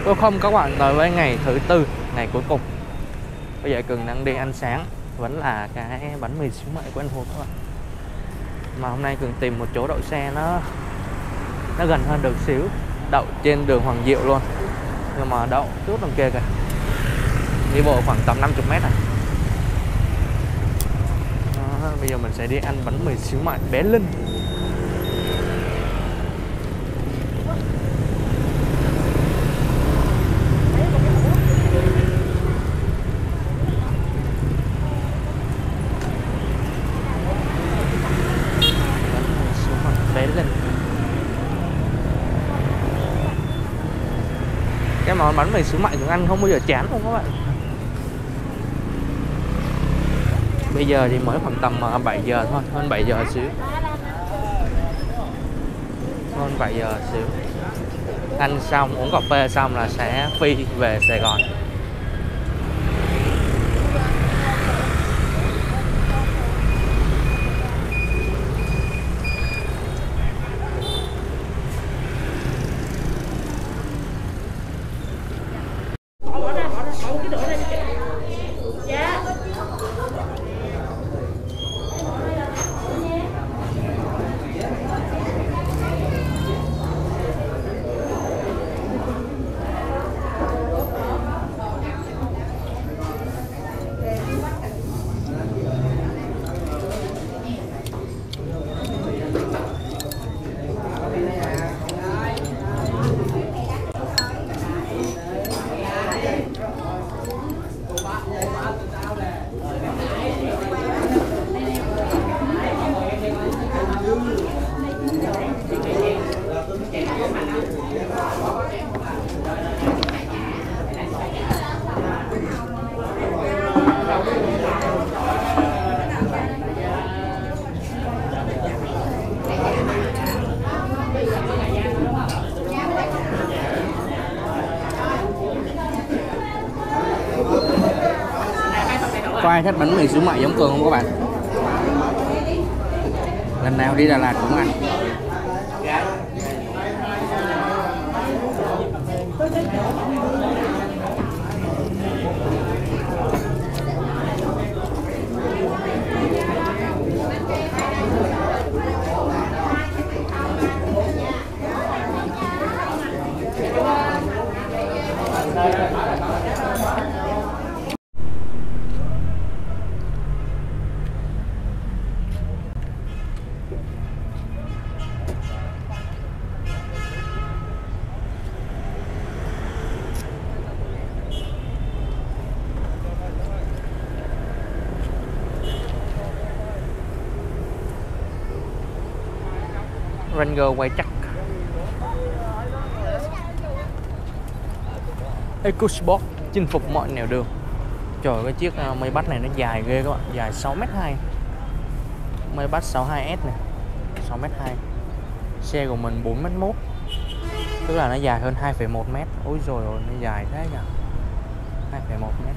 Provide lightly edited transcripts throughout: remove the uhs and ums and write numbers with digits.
Tôi không các bạn, tới với ngày thứ tư, ngày cuối cùng. Bây giờ Cường đang đi ăn sáng, vẫn là cái bánh mì xíu mại quen thuộc các bạn. Mà hôm nay Cường tìm một chỗ đậu xe nó gần hơn được xíu, đậu trên đường Hoàng Diệu luôn. Nhưng mà đậu chút đằng kia kìa, đi bộ khoảng tầm 50 mét này. Đó, bây giờ mình sẽ đi ăn bánh mì xíu mại bé Linh. Cái món bánh mì xíu mại cũng ăn không bao giờ chán luôn các bạn. Bây giờ thì mới khoảng tầm 7 giờ thôi, hơn 7 giờ xíu. Hơn 7 giờ xíu. Ăn xong, uống cà phê xong là sẽ phi về Sài Gòn. Có ai thích bánh mì xíu mại giống Cường không các bạn? Lần nào đi Đà Lạt cũng ăn. Ranger quay chắc. EcoSport chinh phục mọi nẻo đường. Trời, cái chiếc Maybach này nó dài ghê các bạn, dài 6m2. Maybach 62S này, 6m2. Xe của mình 4m1, tức là nó dài hơn 2,1m. Ôi rồi ôi, nó dài thế nhỉ, 2,1m.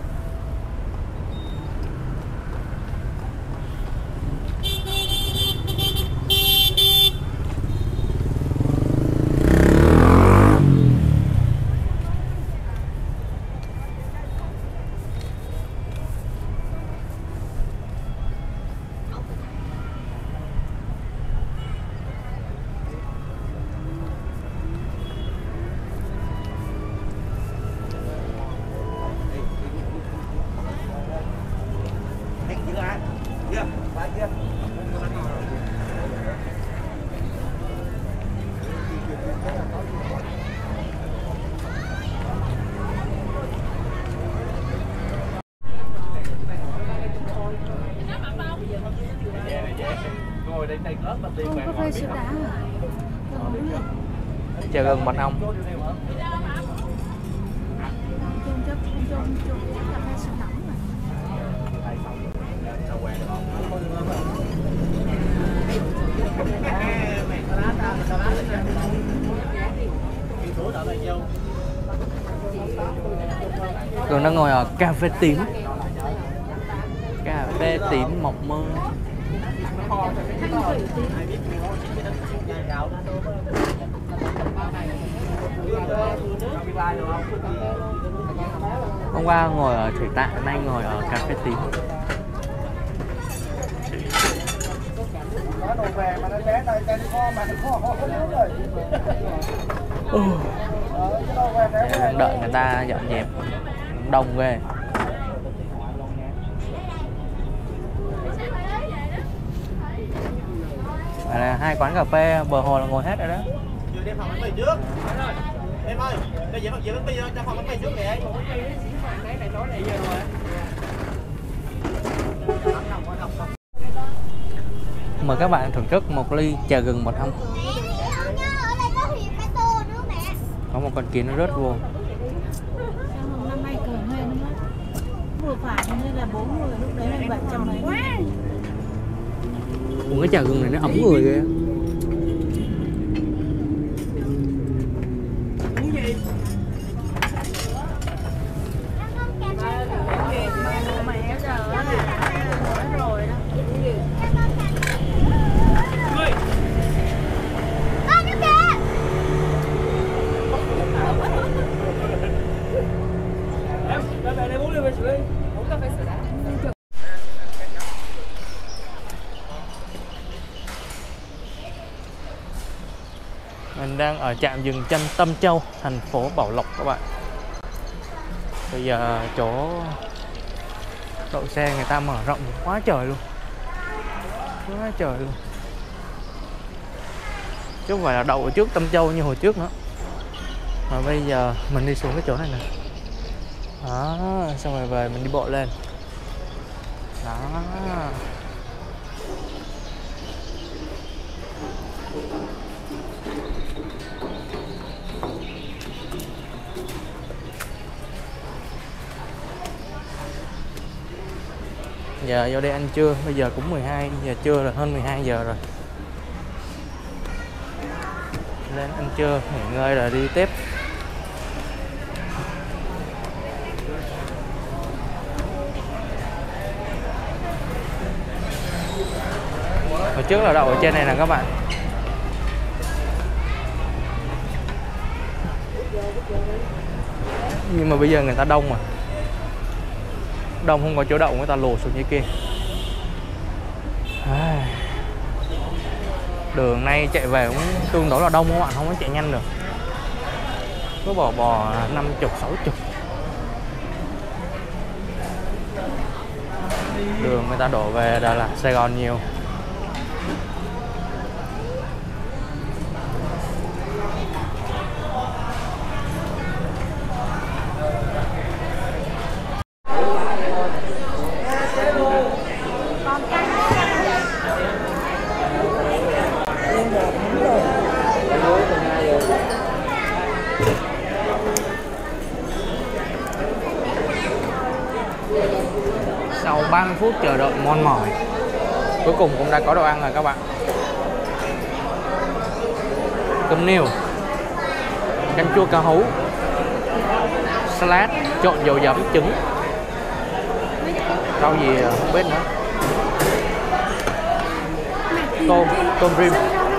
Cà phê sữa đá à? Chè gừng mật ong. Cà phê sữa nóng mà. Cường đang ngồi ở cà phê tím. Cà phê tím mộng mơ. Hôm qua ngồi ở thủy tạ, nay ngồi ở cà phê tím. Đang đợi người ta dọn dẹp, đông ghê. Là hai quán cà phê bờ hồ là ngồi hết rồi đó. Đem phòng bánh mì trước. Em ơi, bây giờ bánh mì cho phòng bánh mì trước nè. Mời các bạn thưởng thức một ly trà gừng mật ong. Có một con kiến nó rớt vô. Năm nay cường hơn nữa. Vừa phải như là 4 người, lúc đấy là 700 mấy. Uống cái trà gừng này nó ấm người ghê. Mình đang ở trạm dừng chân Tâm Châu, thành phố Bảo Lộc các bạn. Bây giờ chỗ đậu xe người ta mở rộng quá trời luôn. Quá trời luôn. Chứ không phải là đậu ở trước Tâm Châu như hồi trước nữa. Mà bây giờ mình đi xuống cái chỗ này nè. Đó, xong rồi về mình đi bộ lên. Đó. Giờ vô đây ăn trưa, bây giờ cũng 12 giờ trưa rồi, hơn 12 giờ rồi. Lên ăn trưa, nghỉ ngơi rồi đi tiếp. Hồi trước là đậu ở trên này nè các bạn. Nhưng mà bây giờ người ta đông mà. Đông không có chỗ đậu, người ta lùa xuống như kia. Đường này chạy về cũng tương đối là đông các bạn, không có chạy nhanh được. Cứ bò 50, 60. Đường người ta đổ về Đà Lạt, Sài Gòn nhiều. Sau 30 phút chờ đợi mon mỏi, cuối cùng cũng đã có đồ ăn rồi các bạn. Cơm niêu, canh chua cá hú, salad trộn dầu giấm trứng, rau gì không biết nữa, tôm rim,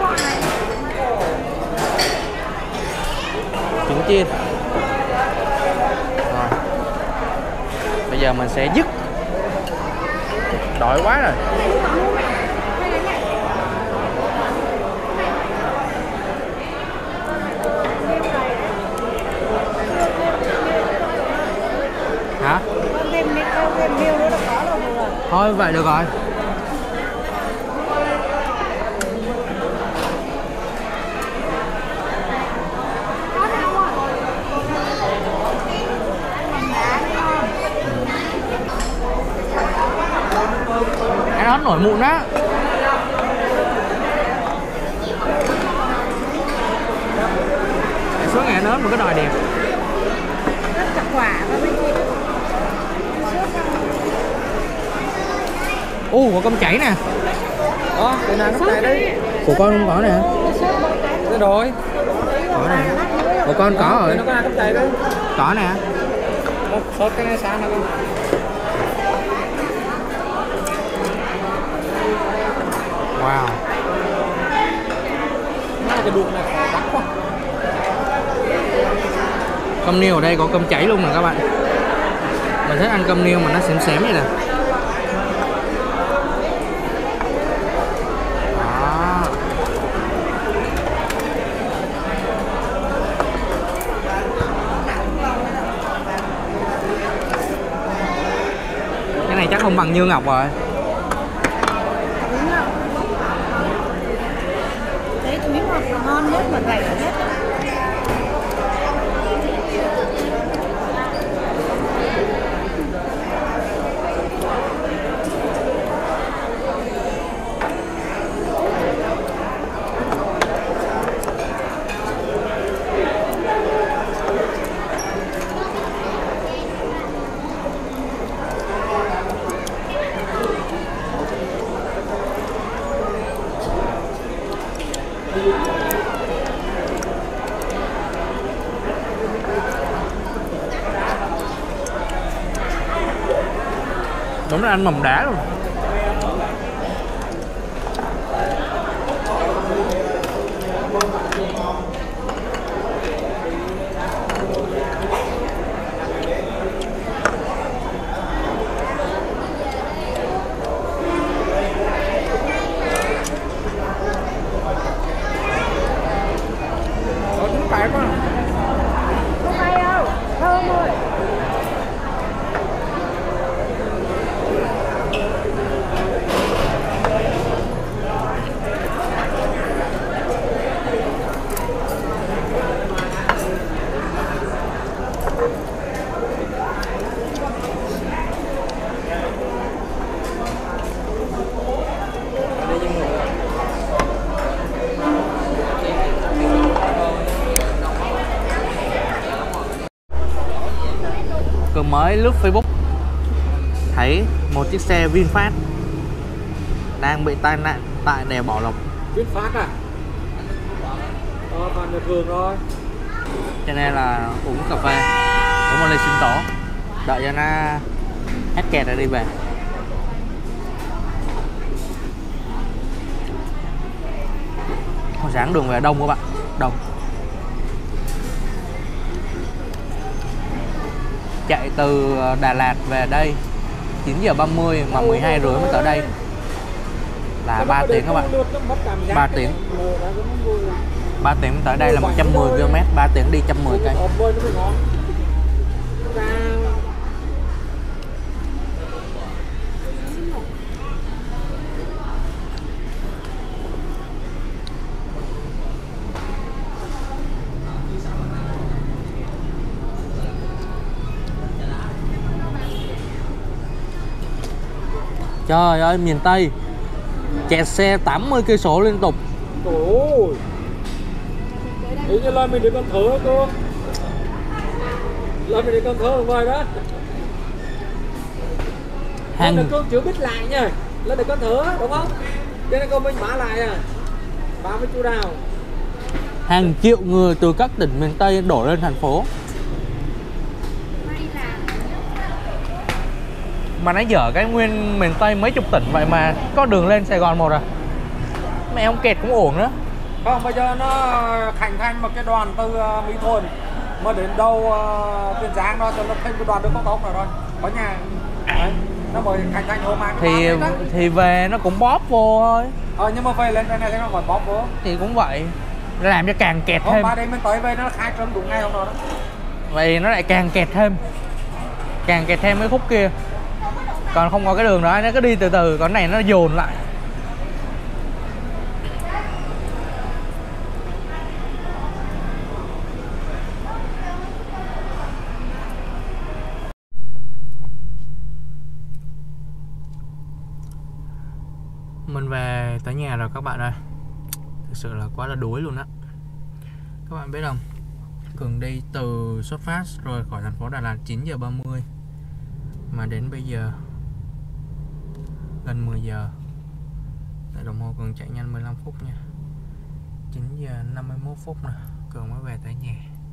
trứng chiên. Rồi. Bây giờ mình sẽ dứt. Đói quá rồi. Hả? Thôi vậy được rồi. Cái đó nổi mụn á. Số ngày nó một cái đòi đẹp. Rất chặt quả và mấy chị. Có cơm cháy nè. Đó, cái nào nó này đi. Của con không có nè. Cái rồi. Có nè. Của con có rồi. Nó có cắm chạy đấy. Có nè. Sốt cái này sáng nào con. Wow. Cái đuốc này đắt quá. Cơm niêu ở đây có cơm cháy luôn nè các bạn. Mình thích ăn cơm niêu mà nó xém xém vậy nè. Đó. Cái này chắc không bằng Như Ngọc rồi. Đấy miếng ngọt là ngon nhất mà rẻ nhất. Đúng là ăn mầm đá luôn. Có trứng tạt quá. Không hay đâu, thơm ơi. Cường mới lướt Facebook thấy một chiếc xe VinFast đang bị tai nạn tại đèo Bảo Lộc. VinFast à? Còn được Cường rồi. Cho nên là uống cà phê, uống một ly sinh tố, đợi cho nó hết kẹt rồi đi về. Hồi sáng đường về đông các bạn, đông. Chạy từ Đà Lạt về đây 9:30 mà 12:30 mới tới đây là 3 tiếng các bạn. 3 tiếng. 3 tiếng tới đây là 110 km, 3 tiếng đi 110 cây. Trời ơi, miền Tây kẹt xe 80 cây số liên tục. Trời ơi. Ý như lên mình được con thử cô. Lên mình được con thử rồi đó. Lên được con chữ bích lại nha. Lên được con thử đúng không? Cho nên con mình mã lại à. Báo với chú Đào. Hàng triệu người từ các tỉnh miền Tây đổ lên thành phố. Mà nãy giờ cái nguyên miền Tây mấy chục tỉnh vậy mà có đường lên Sài Gòn một à. Mẹ không kẹt cũng ổn nữa. Không, bây giờ nó khánh thành một cái đoàn từ Mỹ Thuận mà đến đâu Tiền Giang đó cho nó thêm cái đoàn đường cao tốc rồi có nhà. Đấy, nó mới khánh thành hôm mai thì về nó cũng bóp vô thôi. Nhưng mà về lên đây này thì nó còn bóp vô. Thì cũng vậy, làm cho càng kẹt thêm. Hôm ba đêm mình tới về nó khai trương đúng ngày hôm đó đó. Vậy nó lại càng kẹt thêm. Càng kẹt thêm cái khúc kia. Còn không có cái đường đó nó cứ đi từ từ, còn này nó dồn lại. Mình về tới nhà rồi các bạn ơi. Thực sự là quá là đuối luôn á. Các bạn biết không, Cường đi từ xuất phát rồi khỏi thành phố Đà Lạt 9:30 mà đến bây giờ gần 10 giờ. Tại đồng hồ Cường chạy nhanh 15 phút nha. 9:51 phút nè, Cường mới về tới nhà.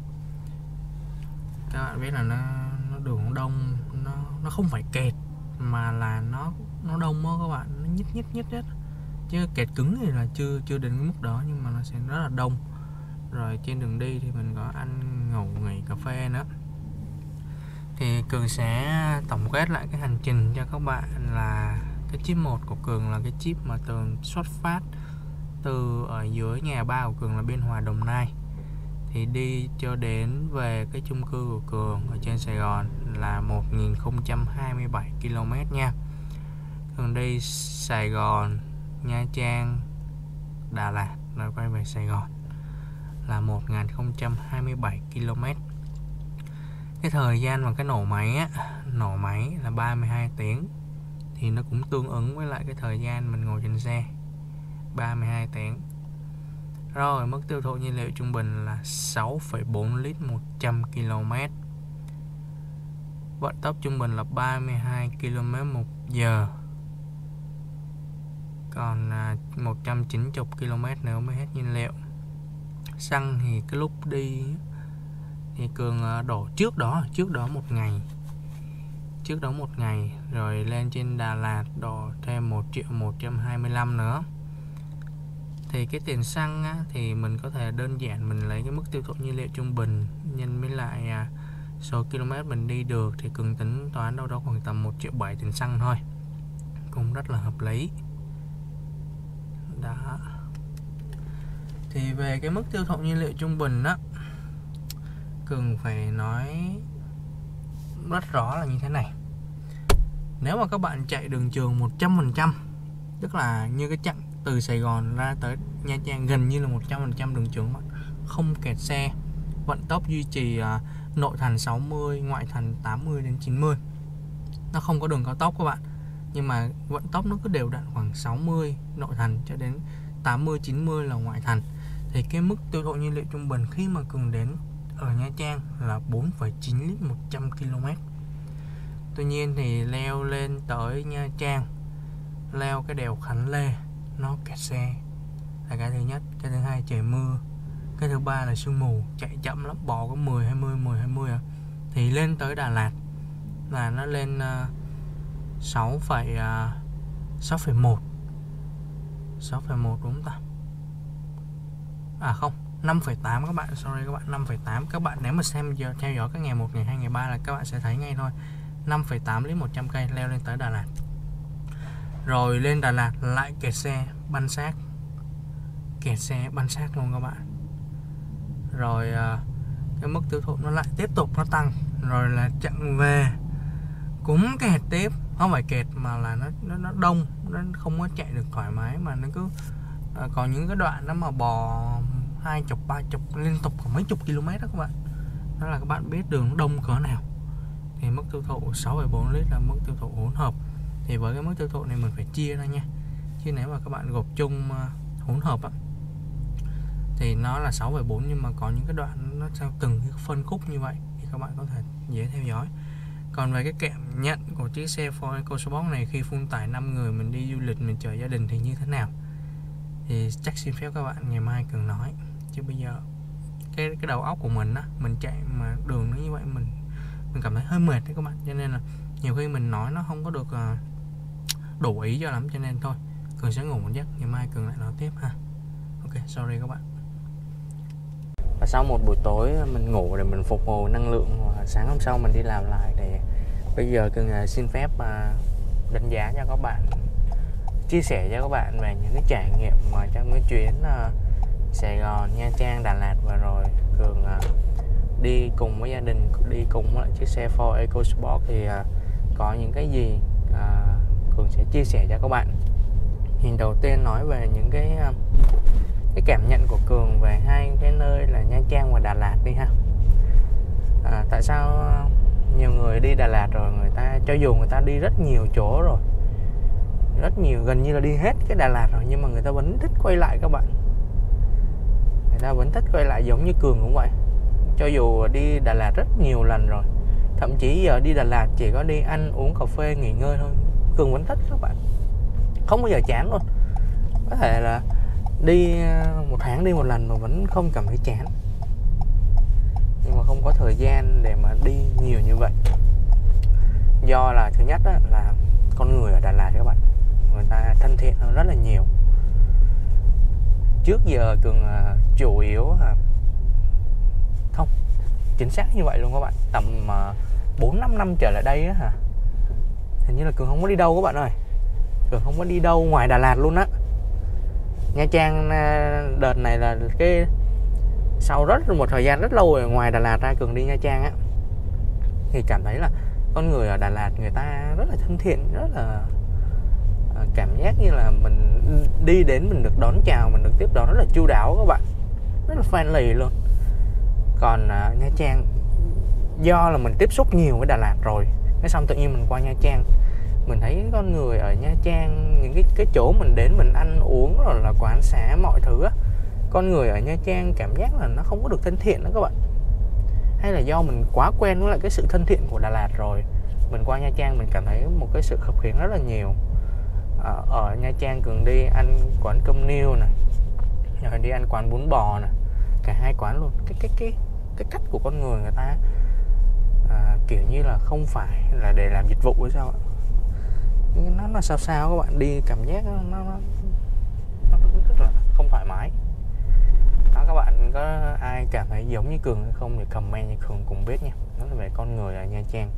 Các bạn biết là nó đường đông, nó không phải kẹt mà là nó đông á các bạn, nó nhít. Chứ kẹt cứng thì là chưa đến cái mức đó, nhưng mà nó sẽ rất là đông. Rồi trên đường đi thì mình có ăn ngủ nghỉ cà phê nữa. Thì Cường sẽ tổng kết lại cái hành trình cho các bạn là cái chip 1 của Cường là cái chip mà Cường xuất phát từ ở dưới nhà ba của Cường là Biên Hòa, Đồng Nai, thì đi cho đến về cái chung cư của Cường ở trên Sài Gòn là 1027 km nha. Cường đi Sài Gòn, Nha Trang, Đà Lạt rồi quay về Sài Gòn là 1027 km. Cái thời gian mà cái nổ máy là 32 tiếng, thì nó cũng tương ứng với lại cái thời gian mình ngồi trên xe 32 tiếng. Rồi mức tiêu thụ nhiên liệu trung bình là 6,4 lít 100 km. Vận tốc trung bình là 32 km/h. Còn 190 km nếu mới hết nhiên liệu. Xăng thì cái lúc đi thì Cường đổ trước đó một ngày rồi lên trên Đà Lạt đổ thêm 1.125.000 nữa. Thì cái tiền xăng á, thì mình có thể đơn giản mình lấy cái mức tiêu thụ nhiên liệu trung bình nhân với lại số km mình đi được, thì Cường tính toán đâu đó khoảng tầm 1,7 triệu tiền xăng thôi, cũng rất là hợp lý đó. Thì về cái mức tiêu thụ nhiên liệu trung bình á, Cường phải nói rất rõ là như thế này. Nếu mà các bạn chạy đường trường 100%, tức là như cái chặng từ Sài Gòn ra tới Nha Trang gần như là 100% đường trường, không kẹt xe, vận tốc duy trì nội thành 60, ngoại thành 80 đến 90. Nó không có đường cao tốc các bạn, nhưng mà vận tốc nó cứ đều đặn khoảng 60 nội thành cho đến 80 90 là ngoại thành. Thì cái mức tiêu thụ nhiên liệu trung bình khi mà Cường đến ở Nha Trang là 4,9 lít 100 km. Tuy nhiên thì leo lên tới Nha Trang, leo cái đèo Khánh Lê nó kẹt xe là cái thứ nhất. Cái thứ hai trời mưa. Cái thứ ba là sương mù, chạy chậm lắm, bò có 10-20 à. Thì lên tới Đà Lạt là nó lên 6,1 đúng không ta? À không, 5,8 các bạn, sorry các bạn, 5,8. Các bạn nếu mà theo dõi các ngày 1, ngày 2, ngày 3 là các bạn sẽ thấy ngay thôi. 5,8 lít 100 cây leo lên tới Đà Lạt. Rồi lên Đà Lạt lại kẹt xe, banh xác. Kẹt xe, banh xác luôn các bạn. Rồi cái mức tiêu thụ nó lại tiếp tục nó tăng. Rồi là chặng về cũng kẹt tiếp. Không phải kẹt mà là nó đông, nó không có chạy được thoải mái, mà nó cứ còn những cái đoạn nó mà bò 20, 30 liên tục khoảng mấy chục km đó các bạn. Đó là các bạn biết đường nó đông cỡ nào. Thì mức tiêu thụ 6,4 lít là mức tiêu thụ hỗn hợp. Thì với cái mức tiêu thụ này mình phải chia ra nha. Chứ nếu mà các bạn gộp chung hỗn hợp á, thì nó là 6,4, nhưng mà có những cái đoạn nó theo từng cái phân khúc như vậy thì các bạn có thể dễ theo dõi. Còn về cái kèm nhận của chiếc xe Ford EcoSport này khi full tải 5 người mình đi du lịch, mình chở gia đình thì như thế nào, thì chắc xin phép các bạn ngày mai Cường nói. Chứ bây giờ cái đầu óc của mình á, mình chạy mà đường nó như vậy mình cảm thấy hơi mệt đấy các bạn. Cho nên là nhiều khi mình nói nó không có được đủ ý cho lắm, cho nên thôi Cường sẽ ngủ một giấc, ngày mai Cường lại nói tiếp ha. Ok, sorry các bạn. Và sau một buổi tối mình ngủ để mình phục hồi năng lượng, và sáng hôm sau mình đi làm lại, thì bây giờ Cường xin phép đánh giá cho các bạn, chia sẻ cho các bạn về những cái trải nghiệm mà trong cái chuyến Sài Gòn, Nha Trang, Đà Lạt vừa rồi Cường đi cùng với gia đình, đi cùng với chiếc xe Ford EcoSport, thì có những cái gì Cường sẽ chia sẻ cho các bạn. Thì đầu tiên nói về những cái cảm nhận của Cường về hai cái nơi là Nha Trang và Đà Lạt đi ha. Tại sao nhiều người đi Đà Lạt rồi, người ta cho dù người ta đi rất nhiều chỗ rồi, rất nhiều, gần như là đi hết cái Đà Lạt rồi, nhưng mà người ta vẫn thích quay lại các bạn. Người ta vẫn thích quay lại, giống như Cường cũng vậy. Cho dù đi Đà Lạt rất nhiều lần rồi, thậm chí giờ đi Đà Lạt chỉ có đi ăn uống cà phê nghỉ ngơi thôi, Cường vẫn thích các bạn, không bao giờ chán luôn. Có thể là đi một tháng đi một lần mà vẫn không cảm thấy chán, nhưng mà không có thời gian để mà đi nhiều như vậy. Do là thứ nhất là con người ở Đà Lạt các bạn, người ta thân thiện hơn rất là nhiều. Trước giờ Cường chủ yếu Không, chính xác như vậy luôn các bạn. Tầm 4-5 năm trở lại đây á hả, hình như là Cường không có đi đâu các bạn ơi. Cường không có đi đâu ngoài Đà Lạt luôn á. Nha Trang đợt này là cái sau một thời gian rất lâu rồi, ngoài Đà Lạt ra Cường đi Nha Trang á, thì cảm thấy là con người ở Đà Lạt người ta rất là thân thiện, rất là cảm giác như là mình đi đến mình được đón chào, mình được tiếp đón rất là chu đáo các bạn, rất là friendly luôn. Còn Nha Trang, do là mình tiếp xúc nhiều với Đà Lạt rồi, cái xong tự nhiên mình qua Nha Trang, mình thấy con người ở Nha Trang, những cái chỗ mình đến mình ăn uống rồi là quán xá mọi thứ á, con người ở Nha Trang cảm giác là nó không có được thân thiện đó các bạn. Hay là do mình quá quen với lại cái sự thân thiện của Đà Lạt rồi, mình qua Nha Trang mình cảm thấy một cái sự khập khiễng rất là nhiều. Ở Nha Trang Cường đi ăn quán cơm niêu này, rồi đi ăn quán bún bò này, cả hai quán luôn. Cái cách của con người ta kiểu như là không phải là để làm dịch vụ hay sao ạ, nó sao các bạn, đi cảm giác nó rất là không thoải mái đó. Các bạn có ai cảm thấy giống như Cường hay không thì comment cho Cường cùng biết nha. Đó là về con người ở Nha Trang,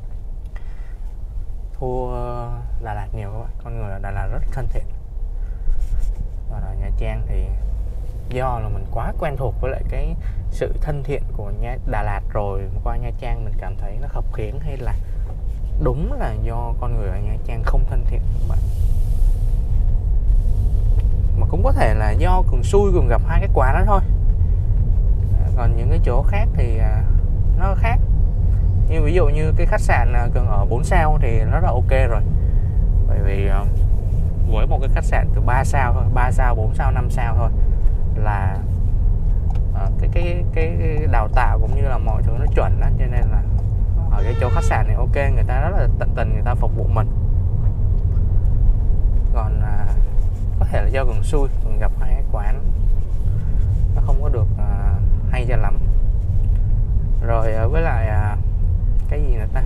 thua Đà Lạt nhiều các bạn. Con người ở Đà Lạt rất thân thiện. Và ở Nha Trang thì do là mình quá quen thuộc với lại cái sự thân thiện của Đà Lạt rồi, qua Nha Trang mình cảm thấy nó khập khiễng, hay là đúng là do con người ở Nha Trang không thân thiện các bạn. Mà cũng có thể là do Cường xui Cường gặp hai cái quán đó thôi. Còn những cái chỗ khác thì nó khác. Như ví dụ như cái khách sạn Cường ở 4 sao thì nó rất là ok rồi. Bởi vì với một cái khách sạn từ 3 sao thôi, 3 sao, 4 sao, 5 sao thôi là cái đào tạo cũng như là mọi thứ nó chuẩn đó, cho nên là ở cái chỗ khách sạn này ok, người ta rất là tận tình, người ta phục vụ mình. Còn có thể là do Cường xui, Cường gặp hai cái quán nó không có được hay cho lắm. Rồi với lại cái gì nữa ta,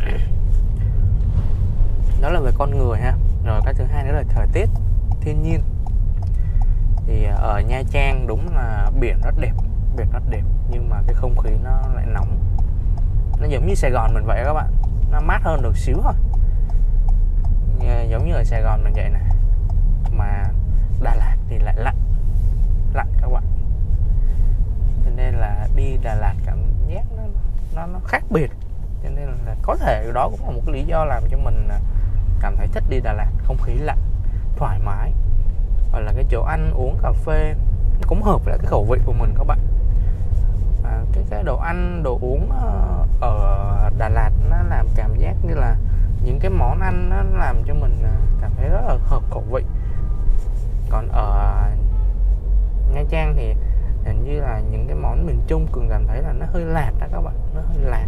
đó là về con người ha. Rồi cái thứ hai nữa là thời tiết, thiên nhiên. Thì ở Nha Trang đúng là biển rất đẹp, nhưng mà cái không khí nó lại nóng. Nó giống như Sài Gòn mình vậy các bạn, nó mát hơn được xíu thôi, giống như ở Sài Gòn mình vậy nè. Mà Đà Lạt thì lại lạnh các bạn, cho nên là đi Đà Lạt cảm giác nó khác biệt. Cho nên là có thể đó cũng là một cái lý do làm cho mình cảm thấy thích đi Đà Lạt. Không khí lạnh, thoải mái, hoặc là cái chỗ ăn uống cà phê cũng hợp với cái khẩu vị của mình các bạn. Cái đồ ăn đồ uống ở Đà Lạt nó làm cảm giác như là những cái món ăn nó làm cho mình cảm thấy rất là hợp khẩu vị. Còn ở Nha Trang thì hình như là những cái món miền Trung Cường cảm thấy là nó hơi lạt đó các bạn, nó hơi lạt.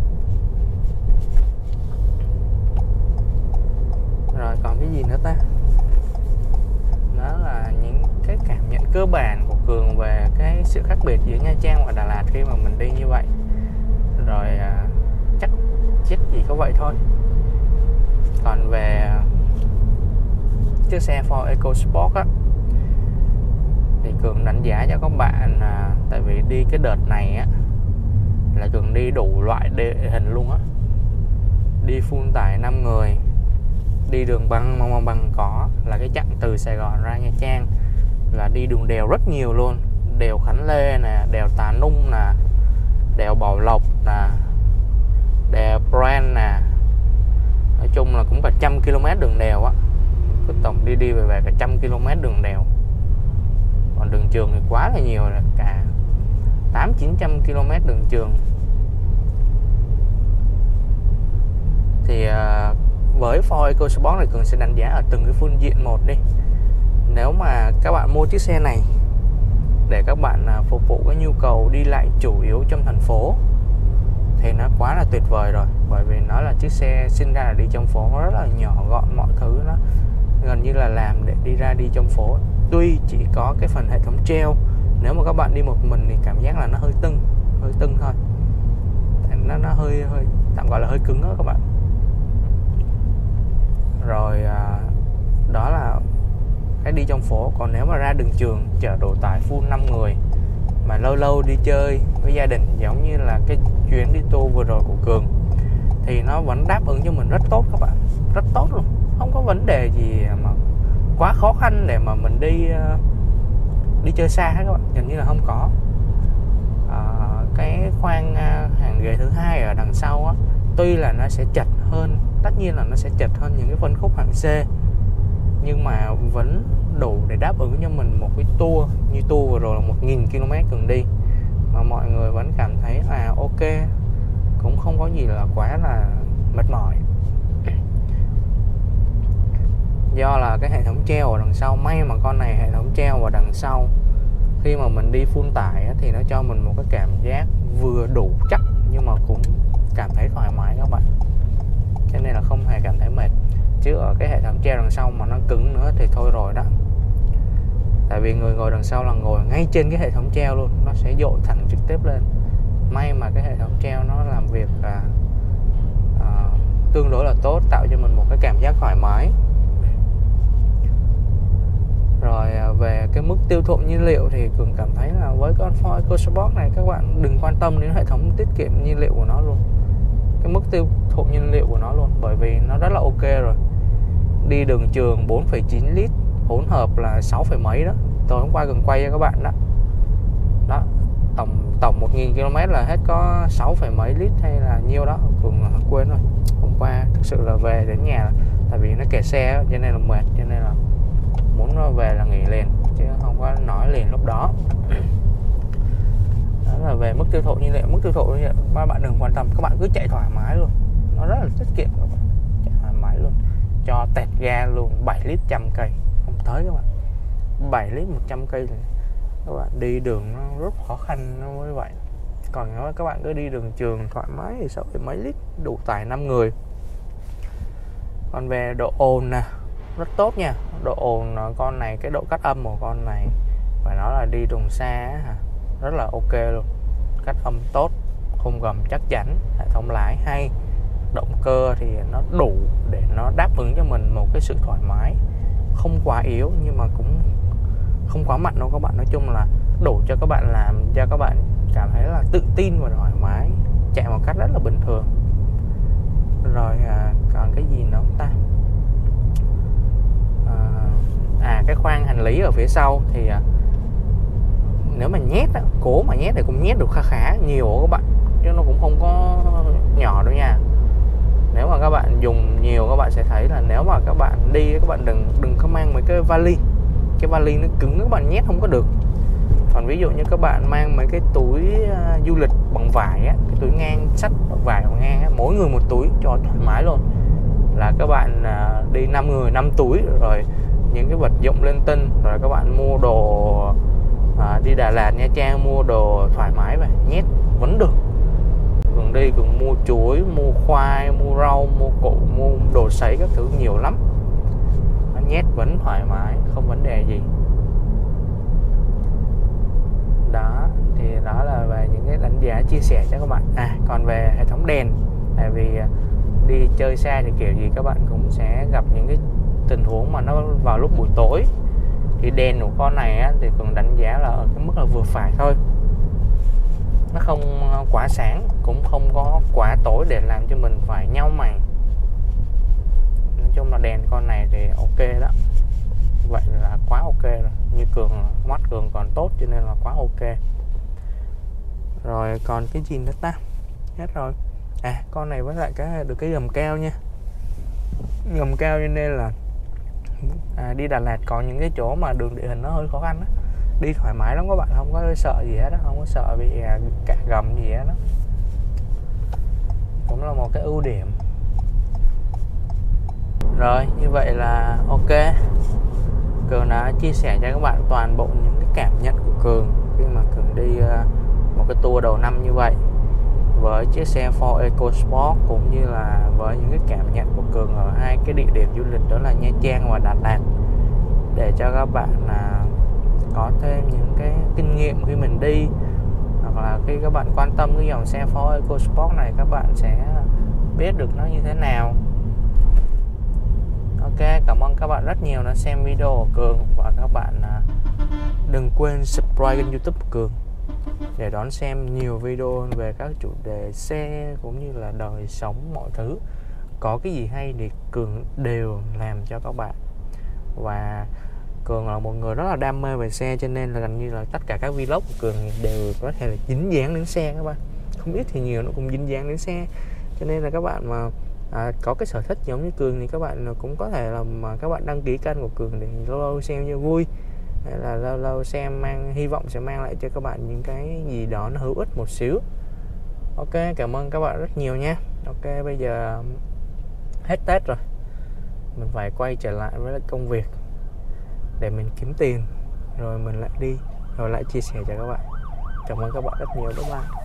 Rồi còn cái gì nữa ta, đó là những cái cảm nhận cơ bản của Cường về cái sự khác biệt giữa Nha Trang và Đà Lạt khi mà mình đi như vậy. Rồi chắc gì có vậy thôi. Còn về chiếc xe Ford EcoSport á, thì Cường đánh giá cho các bạn tại vì đi cái đợt này á là Cường đi đủ loại địa hình luôn á, đi full tải 5 người, đi đường băng có là cái chặng từ Sài Gòn ra Nha Trang là đi đường đèo rất nhiều luôn, đèo Khánh Lê nè, đèo Tà Nung nè, đèo Bảo Lộc nè, đèo Brand nè. Nói chung là cũng cả 100 km đường đèo á, cứ tổng đi về cả 100 km đường đèo. Còn đường trường thì quá là nhiều rồi, cả 800-900 km đường trường. Thì với Ford EcoSport này Cường sẽ đánh giá ở từng cái phương diện một đi. Nếu mà các bạn mua chiếc xe này để các bạn phục vụ cái nhu cầu đi lại chủ yếu trong thành phố thì nó quá là tuyệt vời rồi. Bởi vì nó là chiếc xe sinh ra là đi trong phố, nó rất là nhỏ gọn, mọi thứ nó gần như là làm để đi trong phố. Tuy chỉ có cái phần hệ thống treo, nếu mà các bạn đi một mình thì cảm giác là nó hơi tưng thôi, nó hơi tạm gọi là hơi cứng đó các bạn. Rồi đó là cái đi trong phố. Còn nếu mà ra đường trường chở đồ tải full 5 người mà lâu lâu đi chơi với gia đình giống như là cái chuyến đi tour vừa rồi của Cường thì nó vẫn đáp ứng cho mình rất tốt các bạn, rất tốt luôn, không có vấn đề gì mà quá khó khăn để mà mình đi chơi xa hết các bạn, gần như là không có. Cái khoang hàng ghế thứ hai ở đằng sau á, tuy là nó sẽ chật hơn, tất nhiên là nó sẽ chật hơn những cái phân khúc hạng C, nhưng mà vẫn đủ để đáp ứng cho mình một cái tour như tour vừa rồi là 1000 km Cường đi mà mọi người vẫn cảm thấy ok, cũng không có gì là quá là mệt mỏi. Do là cái hệ thống treo ở đằng sau, may mà con này hệ thống treo ở đằng sau, khi mà mình đi full tải thì nó cho mình một cái cảm giác vừa đủ chắc nhưng mà cũng cảm thấy thoải mái các bạn, cho nên là không hề cảm thấy mệt. Chứ ở cái hệ thống treo đằng sau mà nó cứng nữa thì thôi rồi đó, tại vì người ngồi đằng sau là ngồi ngay trên cái hệ thống treo luôn, nó sẽ dội thẳng trực tiếp lên. May mà cái hệ thống treo nó làm việc tương đối là tốt, tạo cho mình một cái cảm giác thoải mái. Rồi về cái mức tiêu thụ nhiên liệu thì Cường cảm thấy là với con Ford EcoSport này các bạn đừng quan tâm đến hệ thống tiết kiệm nhiên liệu của nó luôn, cái mức tiêu thụ nhiên liệu của nó luôn, bởi vì nó rất là ok rồi. Đi đường trường 4,9 lít, hỗn hợp là 6 mấy đó. Tối hôm qua Cường quay cho các bạn đó. Đó, tổng 1000 km là hết có 6 mấy lít hay là nhiêu đó, Cường quên rồi. Hôm qua thực sự là về đến nhà tại vì nó kẹt xe cho nên là mệt, cho nên là muốn về là nghỉ liền chứ không có nói liền lúc đó. Đó là về mức tiêu thụ nhiên liệu. Mức tiêu thụ nhiên liệu các bạn đừng quan tâm, các bạn cứ chạy thoải mái luôn, nó rất là tiết kiệm các bạn, chạy thoải mái luôn, cho tẹt ga luôn 7 lít 100 cây không tới các bạn, 7 lít 100 cây thì các bạn đi đường nó rất khó khăn nó mới vậy. Còn nếu các bạn cứ đi đường trường thoải mái thì 6 mấy lít đủ tải 5 người. Còn về độ ồn nè, rất tốt nha, độ ồn con này, cái độ cắt âm của con này phải nói là đi đường xa rất là ok luôn, cắt âm tốt, khung gầm chắc chắn, hệ thống lái hay, động cơ thì nó đủ để nó đáp ứng cho mình một cái sự thoải mái, không quá yếu nhưng mà cũng không quá mạnh đâu các bạn. Nói chung là đủ cho các bạn làm cho các bạn cảm thấy là tự tin và thoải mái, chạy một cách rất là bình thường. Rồi còn cái gì nữa không ta? Cái khoang hành lý ở phía sau thì nếu mà nhét cố mà nhét thì cũng nhét được khá nhiều các bạn, chứ nó cũng không có nhỏ đâu nha. Nếu mà các bạn dùng nhiều các bạn sẽ thấy là nếu mà các bạn đi các bạn đừng có mang mấy cái vali, cái vali nó cứng các bạn nhét không có được. Còn ví dụ như các bạn mang mấy cái túi du lịch bằng vải á, cái túi ngang sắt bằng vải bằng ngang á, mỗi người một túi cho thoải mái luôn, là các bạn đi 5 người 5 túi, rồi những cái vật dụng linh tinh, rồi các bạn mua đồ đi Đà Lạt, Nha Trang mua đồ thoải mái vậy nhét vẫn được. Cường đi Cường mua chuối, mua khoai, mua rau, mua củ, mua đồ sấy các thứ nhiều lắm, nhét vẫn thoải mái, không vấn đề gì. Đó thì đó là về những cái đánh giá chia sẻ cho các bạn. Còn về hệ thống đèn, tại vì đi chơi xa thì kiểu gì các bạn cũng sẽ gặp những cái tình huống mà nó vào lúc buổi tối, thì đèn của con này thì Cường đánh giá là ở cái mức là vừa phải thôi, nó không quá sáng cũng không có quá tối để làm cho mình phải nhau mày. Nói chung là đèn con này thì ok đó, vậy là quá ok rồi, như Cường mắt Cường còn tốt cho nên là quá ok. Rồi còn cái gì nữa ta? Hết rồi. Con này với lại được cái gầm cao nha, gầm cao cho nên là đi Đà Lạt có những cái chỗ mà đường địa hình nó hơi khó khăn đó, đi thoải mái lắm các bạn, không có sợ gì hết đó, không có sợ bị cạ gầm gì hết đó, cũng là một cái ưu điểm. Rồi như vậy là ok, Cường đã chia sẻ cho các bạn toàn bộ những cái cảm nhận của Cường khi mà Cường đi một cái tour đầu năm như vậy với chiếc xe Ford EcoSport, cũng như là với những cái cảm nhận của Cường ở hai cái địa điểm du lịch đó là Nha Trang và Đà Lạt, để cho các bạn có thêm những cái kinh nghiệm khi mình đi, hoặc là khi các bạn quan tâm cái dòng xe Ford EcoSport này các bạn sẽ biết được nó như thế nào. Ok, cảm ơn các bạn rất nhiều đã xem video của Cường, và các bạn đừng quên subscribe kênh YouTube của Cường để đón xem nhiều video về các chủ đề xe cũng như là đời sống mọi thứ. Có cái gì hay thì Cường đều làm cho các bạn. Và Cường là một người rất là đam mê về xe, cho nên là gần như là tất cả các vlog của Cường đều có thể là dính dáng đến xe các bạn. Không ít thì nhiều nó cũng dính dáng đến xe. Cho nên là các bạn mà có cái sở thích giống như Cường thì các bạn cũng có thể là mà các bạn đăng ký kênh của Cường để lâu lâu xem cho vui, hay là lâu lâu xem hy vọng sẽ mang lại cho các bạn những cái gì đó nó hữu ích một xíu. Ok, cảm ơn các bạn rất nhiều nha. Ok, bây giờ hết Tết rồi, mình phải quay trở lại với công việc để mình kiếm tiền, rồi mình lại đi, rồi lại chia sẻ cho các bạn. Cảm ơn các bạn rất nhiều. Bye bye.